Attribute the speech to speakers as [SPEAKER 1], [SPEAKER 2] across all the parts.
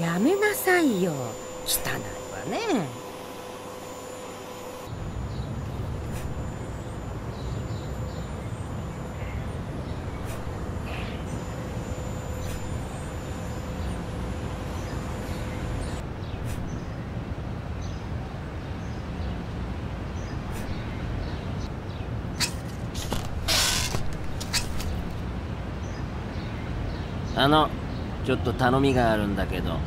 [SPEAKER 1] やめなさいよ。汚いわね。
[SPEAKER 2] ちょっと頼みがあるんだけど。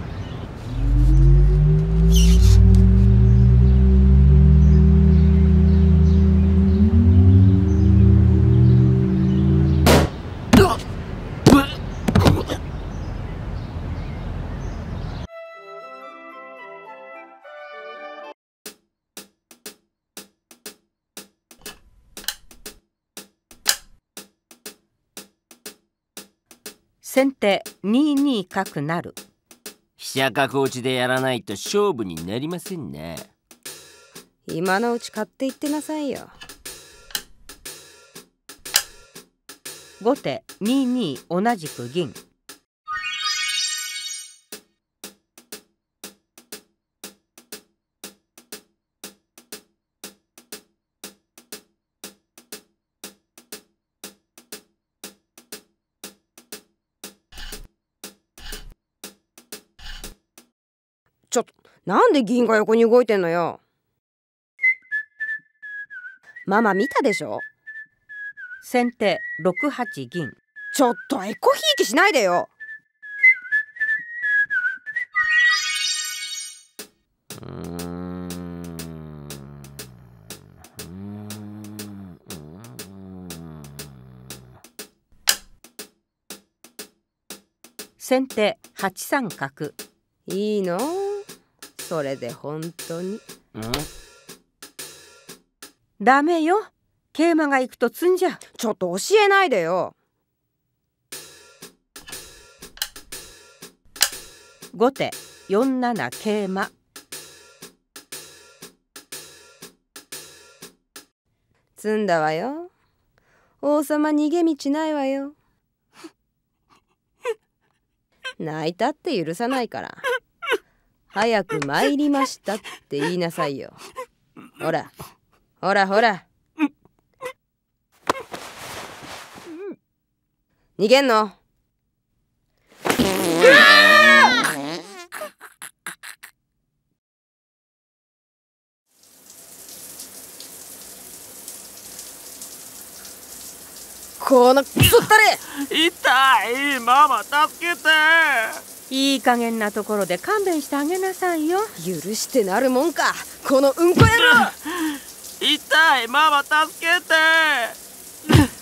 [SPEAKER 1] 先手2二角成。
[SPEAKER 2] 飛車角落ちでやらないと勝負になりませんね。
[SPEAKER 3] 今のうち買っていってなさいよ。
[SPEAKER 1] 後手2二同じく銀。
[SPEAKER 3] ちょっと、なんで銀が横に動いてんのよ。ママ見たでしょ。
[SPEAKER 1] 先手6八銀。
[SPEAKER 3] ちょっとエコひいきしないでよ。
[SPEAKER 1] 先手8三角。
[SPEAKER 3] いいの？それで本当に。
[SPEAKER 1] ダメよ。桂馬が行くと詰んじゃう。
[SPEAKER 3] ちょっと教えないでよ。
[SPEAKER 1] 後手4七桂馬。
[SPEAKER 3] 詰んだわよ。王様逃げ道ないわよ。泣いたって許さないから。早く参りましたって言いなさいよ。ほらほらほら。逃げんの？このクソったれ！
[SPEAKER 2] 痛い！ママ助けて！
[SPEAKER 1] いい加減なところで勘弁してあげなさいよ。
[SPEAKER 3] 許してなるもんか、このうんこ野郎！
[SPEAKER 2] 痛い！ママ助けて！